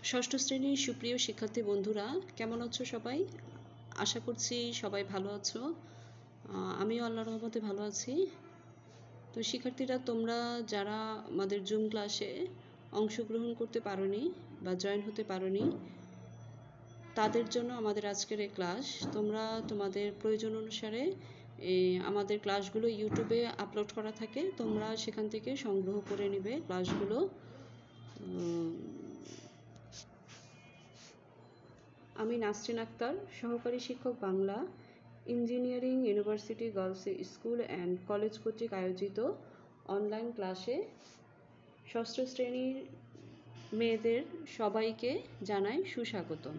ষষ্ঠ শ্রেণীর সুপ্রিয় শিক্ষার্থী বন্ধুরা, কেমন আছো সবাই? আশা করছি সবাই ভালো আছো। আমিও আল্লাহর রহমতে ভালো আছি। তো শিক্ষার্থীরা, তোমরা যারা আমাদের জুম ক্লাসে অংশগ্রহণ করতে পারোনি বা জয়েন হতে পারোনি, তাদের জন্য আমাদের আজকের এই ক্লাস। তোমরা তোমাদের প্রয়োজন অনুসারে আমাদের ক্লাসগুলো ইউটিউবে আপলোড করা থাকে, তোমরা সেখান থেকে সংগ্রহ করে নেবে ক্লাসগুলো। আমি নাসরিন আক্তার, সহকারী শিক্ষক Bangla, engineering university girls school and college কর্তৃক আয়োজিত অনলাইন ক্লাসে ষষ্ঠ শ্রেণীর মেয়েদের সবাইকে জানাই সুস্বাগতম।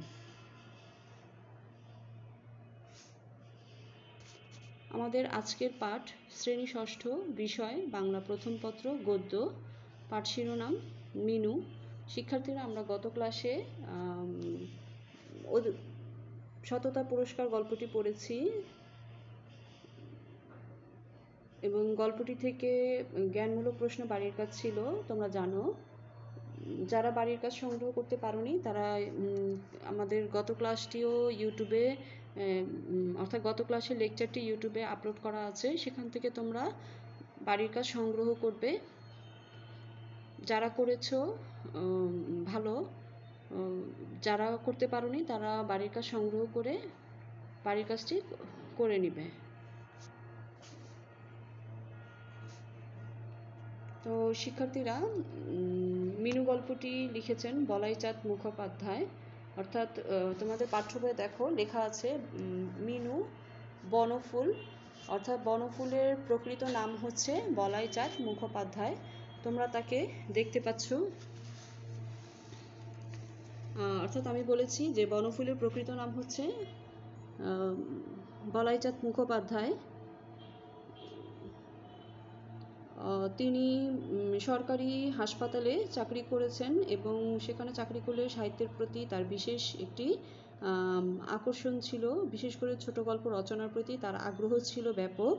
আমাদের আজকের পাঠ শ্রেণী ষষ্ঠ, বিষয় বাংলা প্রথম পত্র, গদ্য, পাঠ শিরোনাম মিনু। শিক্ষার্থীরা, আমরা গত ক্লাসে সততা পুরস্কার গল্পটি পড়েছি এবং গল্পটি থেকে জ্ঞানমূলক প্রশ্ন বাড়ির কাজ ছিল, তোমরা জানো। যারা বাড়ির কাজ সংগ্রহ করতে পারোনি তারা আমাদের গত ক্লাসটিও ইউটিউবে, অর্থাৎ গত ক্লাসের লেকচারটি ইউটিউবে আপলোড করা আছে, সেখান থেকে তোমরা বাড়ির কাজ সংগ্রহ করবে। যারা করেছো ভালো, যারা করতে পারোনি তারা বাড়ির কাজ সংগ্রহ করে বাড়ির কাজটি করে নিবে। তো শিক্ষার্থীরা, মিনু গল্পটি লিখেছেন বলাইচাঁদ মুখোপাধ্যায়। অর্থাৎ তোমাদের পাঠ্য বইয়ে দেখো লেখা আছে মিনু বনফুল, অর্থাৎ বনফুলের প্রকৃত নাম হচ্ছে বলাইচাঁদ মুখোপাধ্যায়। তোমরা তাকে দেখতে পাচ্ছ। অর্থাৎ আমি বলেছি যে বনফুলের প্রকৃত নাম হচ্ছে বলাইচাঁদ মুখোপাধ্যায়। তিনি সরকারি হাসপাতালে চাকরি করেছেন এবং সেখানে চাকরি করলে সাহিত্যের প্রতি তার বিশেষ একটি আকর্ষণ ছিল। বিশেষ করে ছোট গল্প রচনার প্রতি তার আগ্রহ ছিল ব্যাপক।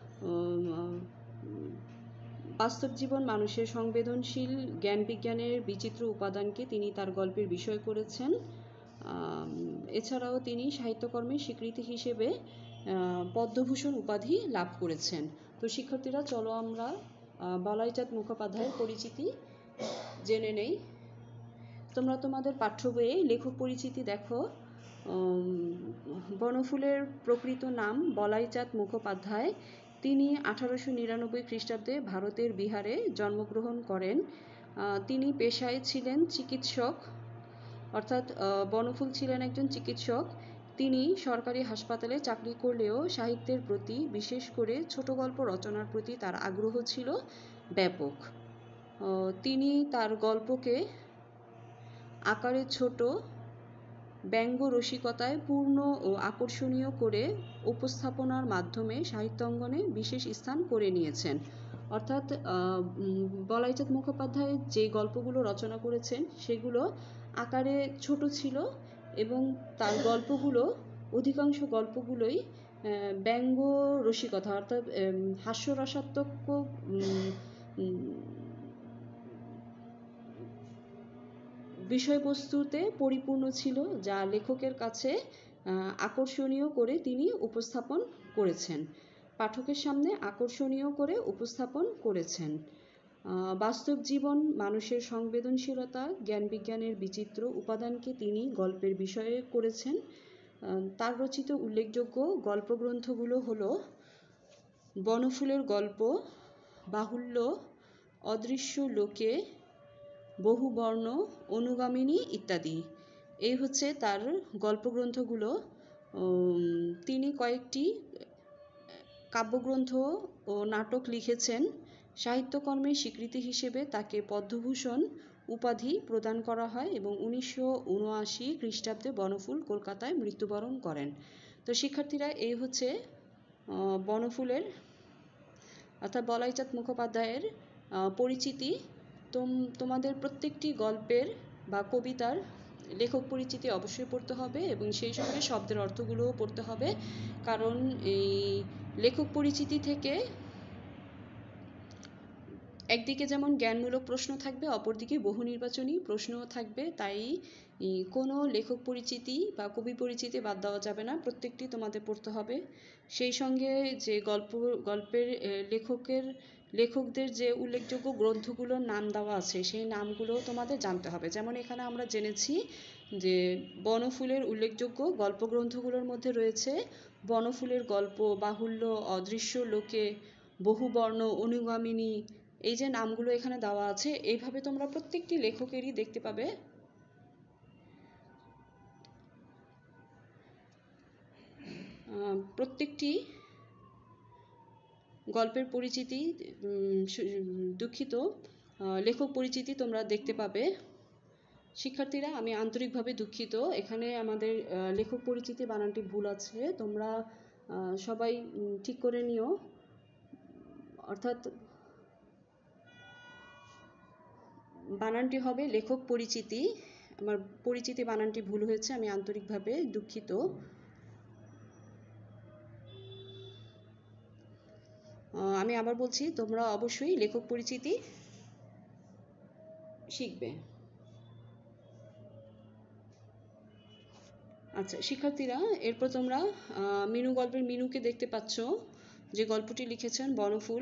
বাস্তব জীবন, মানুষের সংবেদনশীল জ্ঞান বিজ্ঞানের বিচিত্র উপাদানকে তিনি তার গল্পের বিষয় করেছেন। এছাড়াও তিনি সাহিত্যকর্মের স্বীকৃতি হিসেবে পদ্মভূষণ উপাধি লাভ করেছেন। তো শিক্ষার্থীরা, চলো আমরা বলাইচাঁদ মুখোপাধ্যায়ের পরিচিতি জেনে নেই। তোমরা তোমাদের পাঠ্য বইয়ে লেখক পরিচিতি দেখো। বনফুলের প্রকৃত নাম বলাইচাঁদ মুখোপাধ্যায়। তিনি 1899 খ্রিস্টাব্দে ভারতের বিহারে জন্মগ্রহণ করেন। তিনি পেশায় ছিলেন চিকিৎসক, অর্থাৎ বনফুল ছিলেন একজন চিকিৎসক। তিনি সরকারি হাসপাতালে চাকরি করলেও সাহিত্যের প্রতি, বিশেষ করে ছোট গল্প রচনার প্রতি তার আগ্রহ ছিল ব্যাপক। তিনি তার গল্পকে আকারে ছোট, ব্যঙ্গ রসিকতায় পূর্ণ ও আকর্ষণীয় করে উপস্থাপনার মাধ্যমে সাহিত্যাঙ্গনে বিশেষ স্থান করে নিয়েছেন। অর্থাৎ বলাইচাঁদ মুখোপাধ্যায় যে গল্পগুলো রচনা করেছেন সেগুলো আকারে ছোট ছিল এবং তার গল্পগুলো, অধিকাংশ গল্পগুলোই ব্যঙ্গ রসিকতা, অর্থাৎ হাস্যরসাত্মক বিষয়বস্তুতে পরিপূর্ণ ছিল, যা লেখকের কাছে আকর্ষণীয় করে তিনি উপস্থাপন করেছেন, পাঠকের সামনে আকর্ষণীয় করে উপস্থাপন করেছেন। বাস্তব জীবন, মানুষের সংবেদনশীলতা, জ্ঞান বিজ্ঞানের বিচিত্র উপাদানকে তিনি গল্পের বিষয়ে করেছেন। তার রচিত উল্লেখযোগ্য গল্পগ্রন্থগুলো হলো বনফুলের গল্প, বাহুল্য, অদৃশ্য লোকে, বহুবর্ণ, অনুগামিনী ইত্যাদি। এই হচ্ছে তার গল্পগ্রন্থগুলো। তিনি কয়েকটি কাব্যগ্রন্থ ও নাটক লিখেছেন। সাহিত্যকর্মের স্বীকৃতি হিসেবে তাকে পদ্মভূষণ উপাধি প্রদান করা হয় এবং 1979 খ্রিস্টাব্দে বনফুল কলকাতায় মৃত্যুবরণ করেন। তো শিক্ষার্থীরা, এই হচ্ছে বনফুলের, অর্থাৎ বলাইচাঁদ মুখোপাধ্যায়ের পরিচিতি। তোমাদের প্রত্যেকটি গল্পের বা কবিতার লেখক পরিচিতি অবশ্যই পড়তে হবে এবং সেই সঙ্গে শব্দের অর্থগুলোও পড়তে হবে, কারণ এই লেখক পরিচিতি থেকে একদিকে যেমন জ্ঞানমূলক প্রশ্ন থাকবে, অপরদিকে বহু নির্বাচনী প্রশ্নও থাকবে। তাই কোনো লেখক পরিচিতি বা কবি পরিচিতি বাদ দেওয়া যাবে না, প্রত্যেকটি তোমাদের পড়তে হবে। সেই সঙ্গে যে গল্পের লেখকদের যে উল্লেখযোগ্য গ্রন্থগুলোর নাম দেওয়া আছে সেই নামগুলো তোমাদের জানতে হবে। যেমন এখানে আমরা জেনেছি যে বনফুলের উল্লেখযোগ্য গল্পগ্রন্থগুলোর মধ্যে রয়েছে বনফুলের গল্প, বাহুল্য, অদৃশ্য লোকে, বহুবর্ণ, অনুগামিনী। এই যে নামগুলো এখানে দেওয়া আছে, এইভাবে তোমরা প্রত্যেকটি লেখকেরই দেখতে পাবে। প্রত্যেকটি গল্পের পরিচিতি, দুঃখিত, লেখক পরিচিতি তোমরা দেখতে পাবে। শিক্ষার্থীরা, আমি আন্তরিকভাবে দুঃখিত, এখানে আমাদের লেখক পরিচিতি বানানটি ভুল আছে, তোমরা সবাই ঠিক করে নিও। অর্থাৎ বানানটি হবে লেখক পরিচিতি, আমার পরিচিতি বানানটি ভুল হয়েছে, আমি আন্তরিকভাবে দুঃখিত। আমি আবার বলছি, তোমরা অবশ্যই লেখক পরিচিতি শিখবে। আচ্ছা শিক্ষার্থীরা, এরপর তোমরা মিনু গল্পের মিনুকে দেখতে পাচ্ছ, যে গল্পটি লিখেছেন বনফুল।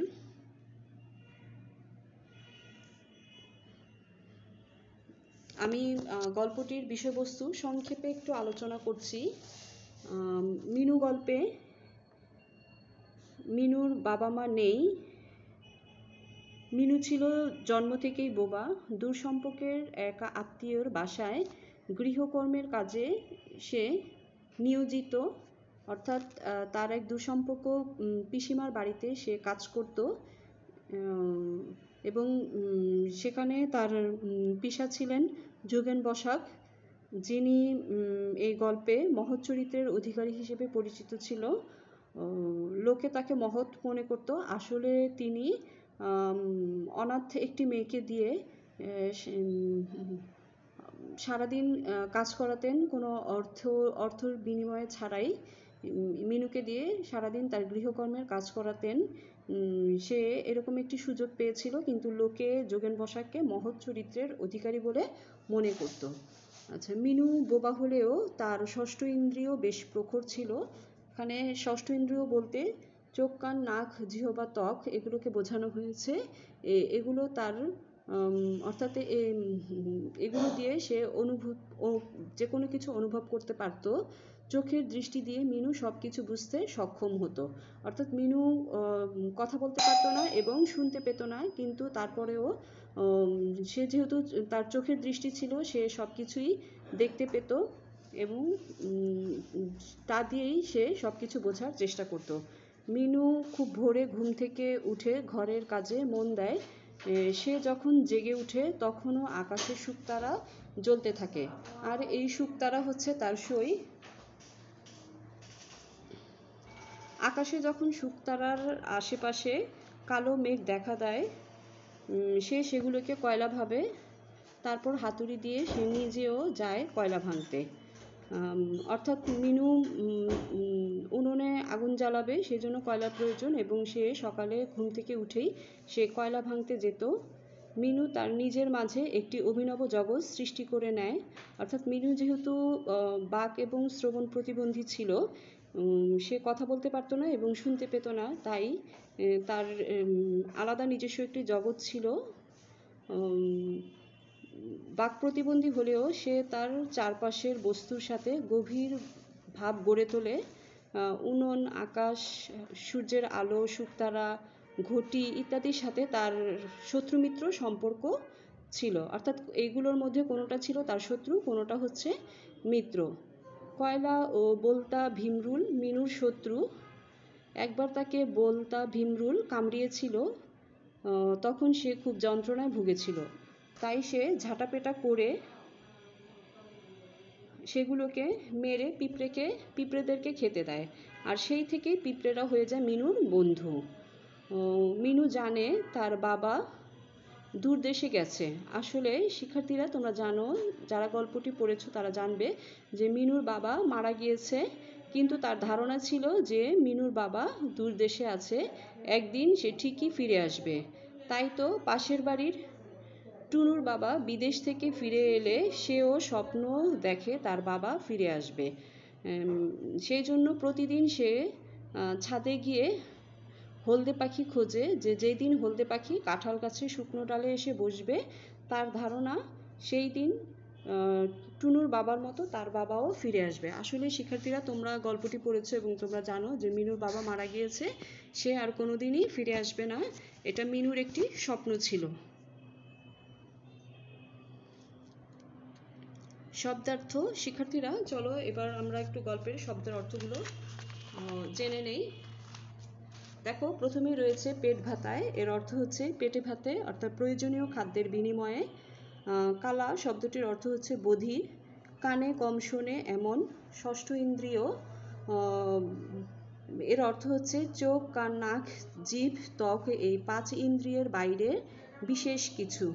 আমি গল্পটির বিষয়বস্তু সংক্ষেপে একটু আলোচনা করছি। মিনু গল্পে মিনুর বাবা মা নেই। মিনু ছিল জন্ম থেকেই বোবা। দূর সম্পর্কের এক আত্মীয়র বাসায় গৃহকর্মের কাজে সে নিয়োজিত, অর্থাৎ তার এক দুঃসম্পর্ক পিসিমার বাড়িতে সে কাজ করত, এবং সেখানে তার পিসা ছিলেন যোগেন বসাক, যিনি এই গল্পে মহৎ চরিত্রের অধিকারী হিসেবে পরিচিত ছিল। লোকে তাকে মহৎ মনে করত, আসলে তিনি অনাথ একটি মেয়েকে দিয়ে সারাদিন কাজ করাতেন, কোনো অর্থর বিনিময়ে ছাড়াই মিনুকে দিয়ে সারাদিন তার গৃহকর্মের কাজ করাতেন। সে এরকম একটি সুযোগ পেয়েছিল, কিন্তু লোকে যোগেন বসাককে মহৎ চরিত্রের অধিকারী বলে মনে করত। আচ্ছা, মিনু বোবা হলেও তার ষষ্ঠ ইন্দ্রিয় বেশ প্রখর ছিল। এখানে ষষ্ঠ ইন্দ্রিয় বলতে চোখ, কান, নাক, জিহ্বা, ত্বক এগুলোকে বোঝানো হয়েছে। এগুলো তার অর্থাৎ এগুলো দিয়ে সে যে কোনো কিছু অনুভব করতে পারত। চোখের দৃষ্টি দিয়ে মিনু সব কিছু বুঝতে সক্ষম হতো। অর্থাৎ মিনু কথা বলতে পারতো না এবং শুনতে পেত না, কিন্তু তারপরেও সে যেহেতু তার চোখের দৃষ্টি ছিল, সে সব কিছুই দেখতে পেত এবং তা দিয়েই সে সব কিছু বোঝার চেষ্টা করত। মিনু খুব ভোরে ঘুম থেকে উঠে ঘরের কাজে মন দেয়। সে যখন জেগে উঠে তখনও আকাশে শুকতারা জ্বলতে থাকে, আর এই শুকতারা হচ্ছে তার সই। আকাশে যখন শুকতারার আশেপাশে কালো মেঘ দেখা দেয়, সে সেগুলোকে কয়লা ভাবে। তারপর হাতুড়ি দিয়ে সে নিজেও যায় কয়লা ভাঙতে। অর্থাৎ মিনু উনুনে আগুন জ্বালাবে, সেজন্য কয়লার প্রয়োজন, এবং সে সকালে ঘুম থেকে উঠেই সে কয়লা ভাঙতে যেত। মিনু তার নিজের মাঝে একটি অভিনব জগৎ সৃষ্টি করে নেয়। অর্থাৎ মিনু যেহেতু বাক এবং শ্রবণ প্রতিবন্ধী ছিল, সে কথা বলতে পারতো না এবং শুনতে পেত না, তাই তার আলাদা নিজস্ব একটি জগৎ ছিল। বাক প্রতিবন্ধী হলেও সে তার চারপাশের বস্তুর সাথে গভীর ভাব গড়ে তোলে। উনুন, আকাশ, সূর্যের আলো, শুকতারা, ঘটি ইত্যাদির সাথে তার শত্রুমিত্র সম্পর্ক ছিল। অর্থাৎ এইগুলোর মধ্যে কোনোটা ছিল তার শত্রু, কোনোটা হচ্ছে মিত্র। কয়লা ও বলতা ভীমরুল মিনুর শত্রু। একবার তাকে বলতা ভীমরুল কামড়িয়েছিল, তখন সে খুব যন্ত্রণায় ভুগেছিল। তাই সে ঝাঁটাপেটা করে সেগুলোকে মেরে পিঁপড়েদেরকে খেতে দেয়, আর সেই থেকেই পিঁপড়েরা হয়ে যায় মিনুর বন্ধু। মিনু জানে তার বাবা দূর দেশে গেছে। আসলে শিক্ষার্থীরা, তোমরা জানো, যারা গল্পটি পড়েছো তারা জানবে যে মিনুর বাবা মারা গিয়েছে, কিন্তু তার ধারণা ছিল যে মিনুর বাবা দূর দেশে আছে, একদিন সে ঠিকই ফিরে আসবে। তাই তো পাশের বাড়ির টুনুর বাবা বিদেশ থেকে ফিরে এলে সেও স্বপ্ন দেখে তার বাবা ফিরে আসবে। সেই জন্য প্রতিদিন সে ছাদে গিয়ে হলদে পাখি খোঁজে, যে যেই দিন হলদে পাখি কাঁঠাল গাছে শুকনো ডালে এসে বসবে, তার ধারণা সেই দিন টুনুর বাবার মতো তার বাবাও ফিরে আসবে। আসলে শিক্ষার্থীরা, তোমরা গল্পটি পড়েছো এবং তোমরা জানো যে মিনুর বাবা মারা গিয়েছে, সে আর কোনোদিনই ফিরে আসবে না। এটা মিনুর একটি স্বপ্ন ছিল। শব্দার্থ। শিক্ষার্থীরা চলো এবার আমরা একটু গল্পের শব্দের অর্থগুলো জেনে নেই। দেখো, প্রথমে রয়েছে পেট ভাতায়, এর অর্থ হচ্ছে পেটে ভাতে অর্থাৎ প্রয়োজনীয় খাদ্যের বিনিময়ে। কালা শব্দটির অর্থ হচ্ছে বধির, কানে কম শোনে এমন। ষষ্ঠ ইন্দ্রিয়, এর অর্থ হচ্ছে চোখ, কান, নাক, জিভ, ত্বক এই 5 ইন্দ্রিয়ের বাইরে বিশেষ কিছু।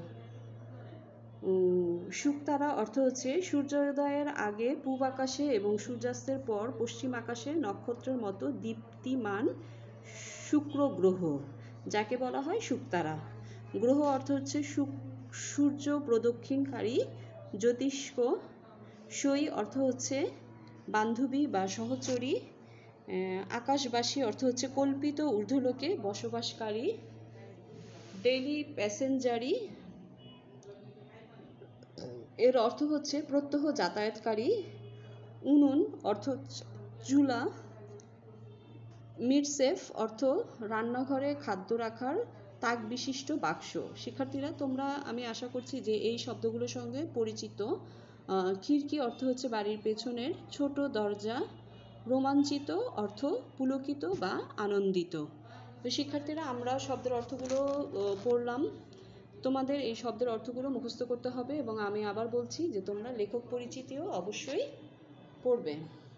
শুকতারা অর্থ হচ্ছে সূর্যোদয়ের আগে পূব আকাশে এবং সূর্যাস্তের পর পশ্চিম আকাশে নক্ষত্রের মতো দীপ্তিমান শুক্র গ্রহ, যাকে বলা হয় শুকতারা। গ্রহ অর্থ হচ্ছে সূর্য প্রদক্ষিণকারী জ্যোতিষ্ক। সই অর্থ হচ্ছে বান্ধবী বা সহচরী। আকাশবাসী অর্থ হচ্ছে কল্পিত ঊর্ধ্বলোকে বসবাসকারী। ডেইলি প্যাসেঞ্জারি, এর অর্থ হচ্ছে প্রত্যহ যাতায়াতকারী। উনুন অর্থ চুলা। মিডসেফ অর্থ রান্নাঘরে খাদ্য রাখার তাক বিশিষ্ট বাক্স। শিক্ষার্থীরা, তোমরা, আমি আশা করছি যে এই শব্দগুলোর সঙ্গে পরিচিত। খিড়কি অর্থ হচ্ছে বাড়ির পেছনের ছোট দরজা। রোমাঞ্চিত অর্থ পুলকিত বা আনন্দিত। তো শিক্ষার্থীরা, আমরা শব্দের অর্থগুলো পড়লাম। তোমাদের এই শব্দের অর্থগুলো মুখস্থ করতে হবে এবং আমি আবার বলছি যে তোমরা লেখক পরিচিতিও অবশ্যই পড়বে।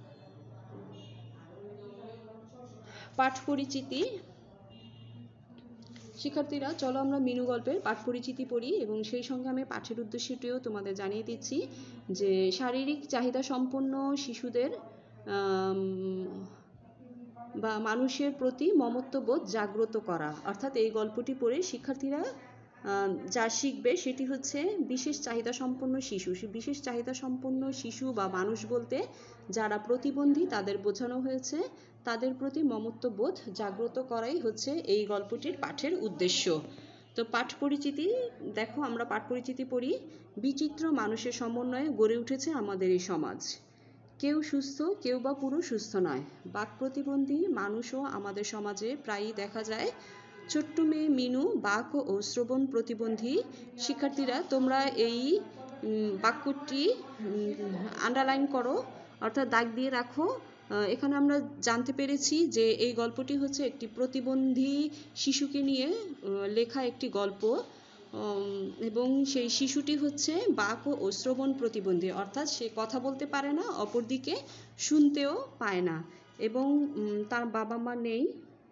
পাঠ পরিচিতি। শিক্ষার্থীরা, চলো আমরা মিনু গল্পের পাঠ পরিচিতি পড়ি এবং সেই সঙ্গে আমি পাঠের উদ্দেশ্যটিও তোমাদের জানিয়ে দিচ্ছি যে শারীরিক চাহিদা সম্পন্ন শিশুদের বা মানুষের প্রতি মমত্ববোধ জাগ্রত করা। অর্থাৎ এই গল্পটি পড়ে শিক্ষার্থীরা যা শিখবে সেটি হচ্ছে বিশেষ চাহিদা সম্পন্ন শিশু। বিশেষ চাহিদা সম্পন্ন শিশু বা মানুষ বলতে যারা প্রতিবন্ধী তাদের বোঝানো হয়েছে, তাদের প্রতি মমত্ববোধ জাগ্রত করাই হচ্ছে এই গল্পটির পাঠের উদ্দেশ্য। তো পাঠ পরিচিতি দেখো, আমরা পাঠ পরিচিতি পড়ি। বিচিত্র মানুষের সমন্বয়ে গড়ে উঠেছে আমাদের এই সমাজ। কেউ সুস্থ, কেউ বা পুরো সুস্থ নয়। বাক প্রতিবন্ধী মানুষও আমাদের সমাজে প্রায়ই দেখা যায়। ছোট্ট মেয়ে মিনু বাক ও শ্রবণ প্রতিবন্ধী। শিক্ষার্থীরা, তোমরা এই বাক্যটি আন্ডারলাইন করো, অর্থাৎ দাগ দিয়ে রাখো। এখানে আমরা জানতে পেরেছি যে এই গল্পটি হচ্ছে একটি প্রতিবন্ধী শিশুকে নিয়ে লেখা একটি গল্প এবং সেই শিশুটি হচ্ছে বাক ও শ্রবণ প্রতিবন্ধী, অর্থাৎ সে কথা বলতে পারে না, অপরদিকে শুনতেও পায় না এবং তার বাবা মা নেই।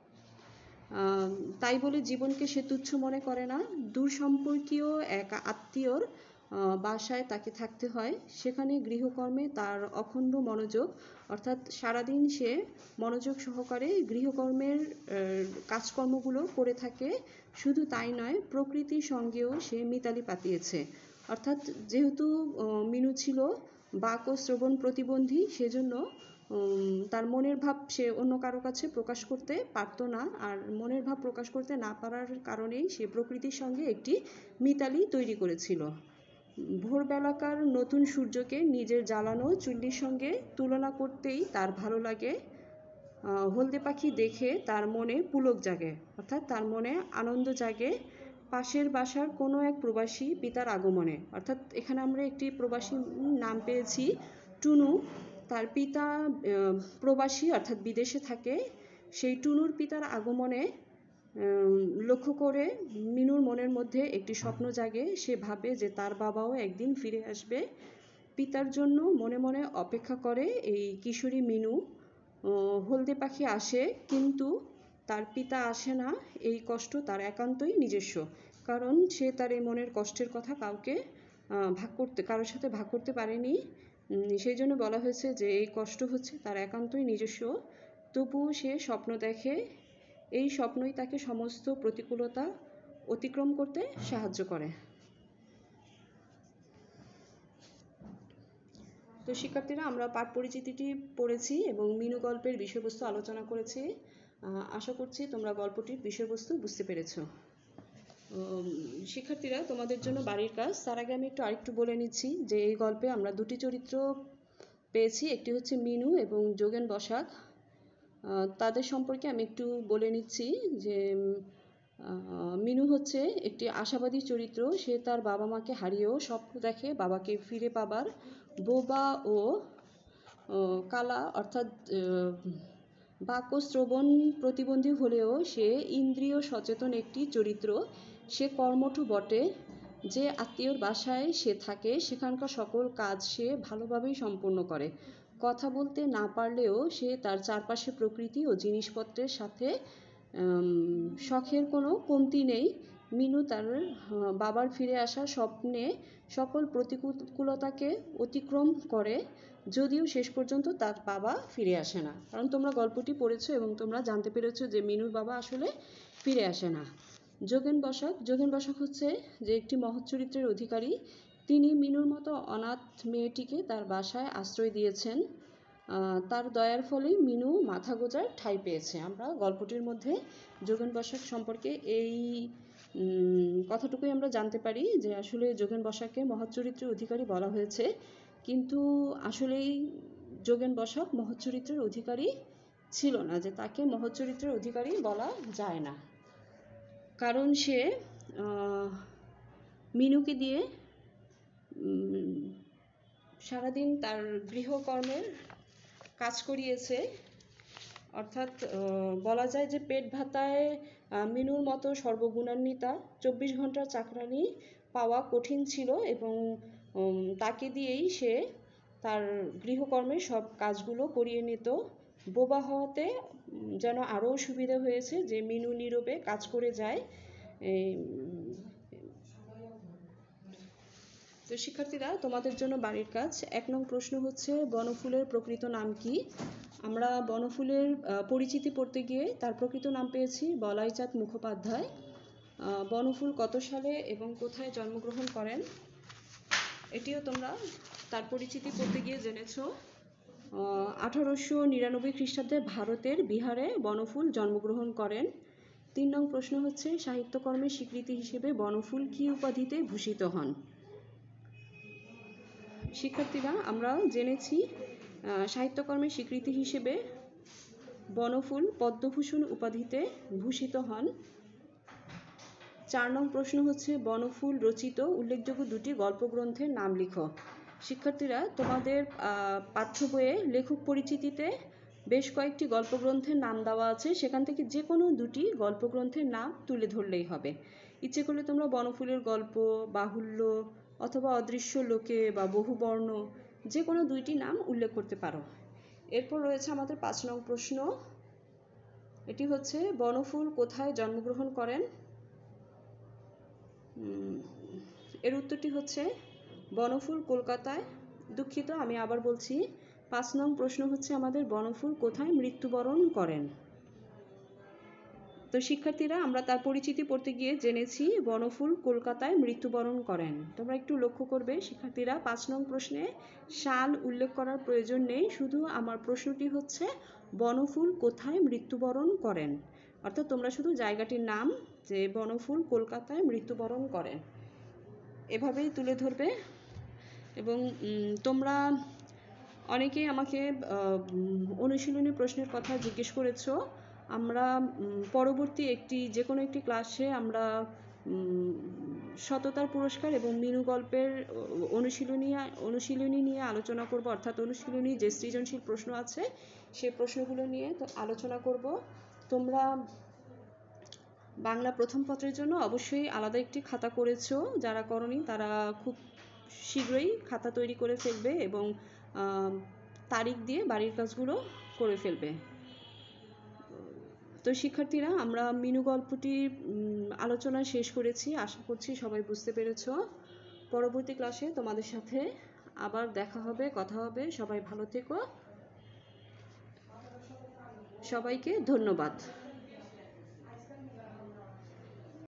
তাই বলে জীবনকে সে তুচ্ছ মনে করে না। দূর সম্পর্কীয় এক আত্মীয়র বাসায় তাকে থাকতে হয়। সেখানে গৃহকর্মে তার অখণ্ড মনোযোগ, অর্থাৎ সারাদিন সে মনোযোগ সহকারে গৃহকর্মের কাজকর্মগুলো করে থাকে। শুধু তাই নয়, প্রকৃতির সঙ্গেও সে মিতালি পাতিয়েছে। অর্থাৎ যেহেতু মিনু ছিল বাক ও শ্রবণ প্রতিবন্ধী, সেজন্য তার মনের ভাব সে অন্য কারো কাছে প্রকাশ করতে পারত না, আর মনের ভাব প্রকাশ করতে না পারার কারণেই সে প্রকৃতির সঙ্গে একটি মিতালি তৈরি করেছিল। ভোরবেলাকার নতুন সূর্যকে নিজের জ্বালানো চুল্লির সঙ্গে তুলনা করতেই তার ভালো লাগে। হলদে পাখি দেখে তার মনে পুলক জাগে, অর্থাৎ তার মনে আনন্দ জাগে পাশের বাসার কোনো এক প্রবাসী পিতার আগমনে। অর্থাৎ এখানে আমরা একটি প্রবাসী নাম পেয়েছি, টুনু। তার পিতা প্রবাসী অর্থাৎ বিদেশে থাকে। সেই টুনুর পিতার আগমনে লক্ষ্য করে মিনুর মনের মধ্যে একটি স্বপ্ন জাগে। সে ভাবে যে তার বাবাও একদিন ফিরে আসবে। পিতার জন্য মনে মনে অপেক্ষা করে এই কিশোরী মিনু। হলদে পাখি আসে, কিন্তু তার পিতা আসে না। এই কষ্ট তার একান্তই নিজস্ব, কারণ সে তার এই মনের কষ্টের কথা কারোর সাথে ভাগ করতে পারেনি। সেই জন্য বলা হয়েছে যে এই কষ্ট হচ্ছে তার একান্তই নিজস্ব। তবুও সে স্বপ্ন দেখে। এই স্বপ্নই তাকে সমস্ত প্রতিকূলতা অতিক্রম করতে সাহায্য করে। তো শিক্ষার্থীরা, আমরা পাঠ পরিচিতিটি পড়েছি এবং মিনু গল্পের বিষয়বস্তু আলোচনা করেছি। আশা করছি তোমরা গল্পটির বিষয়বস্তু বুঝতে পেরেছ। শিক্ষার্থীরা, তোমাদের জন্য বাড়ির কাজ, তার আগে আমি আরেকটু বলে নিচ্ছি যে এই গল্পে আমরা দুটি চরিত্র পেয়েছি, একটি হচ্ছে মিনু এবং যোগেন বসাক। তাদের সম্পর্কে আমি একটু বলে নিচ্ছি যে মিনু হচ্ছে একটি আশাবাদী চরিত্র। সে তার বাবা মাকে হারিয়েও স্বপ্ন দেখে বাবাকে ফিরে পাবার। বোবা ও কালা অর্থাৎ বাক্য শ্রবণ প্রতিবন্ধী হলেও সে ইন্দ্রিয় সচেতন একটি চরিত্র। সে কর্মঠ বটে। যে আত্মীয়র বাসায় সে থাকে সেখানকার সকল কাজ সে ভালোভাবেই সম্পন্ন করে। কথা বলতে না পারলেও সে তার চারপাশে প্রকৃতি ও জিনিসপত্রের সাথে শখের কোনো কমতি নেই। মিনু তার বাবার ফিরে আসার স্বপ্নে সকল প্রতিকূলতাকে অতিক্রম করে, যদিও শেষ পর্যন্ত তার বাবা ফিরে আসে না। কারণ তোমরা গল্পটি পড়েছো এবং তোমরা জানতে পেরেছো যে মিনুর বাবা আসলে ফিরে আসে না। যোগেন বসাক হচ্ছে যে একটি মহৎ চরিত্রের অধিকারী। তিনি মিনুর মতো অনাথ মেয়েটিকে তার বাসায় আশ্রয় দিয়েছেন। তার দয়ার ফলেই মিনু মাথা গোঁজার ঠাঁই পেয়েছে। আমরা গল্পটির মধ্যে যোগেন বসাক সম্পর্কে এই কথাটুকুই আমরা জানতে পারি যে আসলে যোগেন বসাককে মহৎ চরিত্রের অধিকারী বলা হয়েছে, কিন্তু আসলেই যোগেন বসাক মহৎ চরিত্রের অধিকারী ছিল না, যে তাকে মহৎ চরিত্রের অধিকারী বলা যায় না। কারণ সে মিনুকে দিয়ে সারাদিন তার গৃহকর্মের কাজ করিয়েছে। অর্থাৎ বলা যায় যে পেট ভাতায় মিনুর মতো সর্বগুণান্বিতা 24 ঘন্টার চাকরানি পাওয়া কঠিন ছিল এবং তাকে দিয়েই সে তার গৃহকর্মের সব কাজগুলো করিয়ে নিত। বোবা হওয়াতে যেন আরও সুবিধা হয়েছে যে মিনু নীরবে কাজ করে যায়। তো শিক্ষার্থীরা, তোমাদের জন্য বাড়ির কাজ 1 নং প্রশ্ন হচ্ছে বনফুলের প্রকৃত নাম কি? আমরা বনফুলের পরিচিতি পড়তে গিয়ে তার প্রকৃত নাম পেয়েছি বলাইচাঁদ মুখোপাধ্যায়। বনফুল কত সালে এবং কোথায় জন্মগ্রহণ করেন এটিও তোমরা তার পরিচিতি পড়তে গিয়ে জেনেছ। 1899 খ্রিস্টাব্দে ভারতের বিহারে বনফুল জন্মগ্রহণ করেন। 3 নং প্রশ্ন হচ্ছে সাহিত্যকর্মের স্বীকৃতি হিসেবে বনফুল কী উপাধিতে ভূষিত হন? শিক্ষার্থীরা, আমরা জেনেছি সাহিত্যকর্মের স্বীকৃতি হিসেবে বনফুল পদ্মভূষণ উপাধিতে ভূষিত হন। 4 নং প্রশ্ন হচ্ছে বনফুল রচিত উল্লেখযোগ্য 2টি গল্পগ্রন্থের নাম লিখো। শিক্ষার্থীরা, তোমাদের পাঠ্য বইয়ে লেখক পরিচিতিতে বেশ কয়েকটি গল্পগ্রন্থের নাম দেওয়া আছে, সেখান থেকে যে কোনো 2টি গল্পগ্রন্থের নাম তুলে ধরলেই হবে। ইচ্ছে করলে তোমরা বনফুলের গল্প, বাহুল্য অথবা অদৃশ্য লোকে বা বহুবর্ণ যে কোনো 2টি নাম উল্লেখ করতে পারো। এরপর রয়েছে আমাদের 5 নং প্রশ্ন। এটি হচ্ছে বনফুল কোথায় জন্মগ্রহণ করেন? এর উত্তরটি হচ্ছে বনফুল কলকাতায়। দুঃখিত, আমি আবার বলছি, 5 নং প্রশ্ন হচ্ছে আমাদের বনফুল কোথায় মৃত্যুবরণ করেন। তো শিক্ষার্থীরা, আমরা তার পরিচিতি পড়তে গিয়ে জেনেছি বনফুল কলকাতায় মৃত্যুবরণ করেন। তোমরা একটু লক্ষ্য করবে শিক্ষার্থীরা, 5 নং প্রশ্নে সাল উল্লেখ করার প্রয়োজন নেই, শুধু আমার প্রশ্নটি হচ্ছে বনফুল কোথায় মৃত্যুবরণ করেন। অর্থাৎ তোমরা শুধু জায়গাটির নাম, যে বনফুল কলকাতায় মৃত্যুবরণ করেন, এভাবেই তুলে ধরবে। এবং তোমরা অনেকেই আমাকে অনুশীলনী প্রশ্নের কথা জিজ্ঞেস করেছো। আমরা পরবর্তী যে কোনো একটি ক্লাসে আমরা সততার পুরস্কার এবং মিনু গল্পের অনুশীলনী নিয়ে আলোচনা করব। অর্থাৎ অনুশীলনী যে সৃজনশীল প্রশ্ন আছে সেই প্রশ্নগুলো নিয়ে আলোচনা করব। তোমরা বাংলা প্রথম পত্রের জন্য অবশ্যই আলাদা একটি খাতা করেছো, যারা করনি তারা খুব শীঘ্রই খাতা তৈরি করে ফেলবে এবং তারিখ দিয়ে বাড়ির কাজগুলো করে ফেলবে। তো শিক্ষার্থীরা, আমরা মিনু গল্পটি আলোচনা শেষ করেছি। আশা করছি সবাই বুঝতে পেরেছো। পরবর্তী ক্লাসে তোমাদের সাথে আবার দেখা হবে, কথা হবে। সবাই ভালো থেকো। সবাইকে ধন্যবাদ।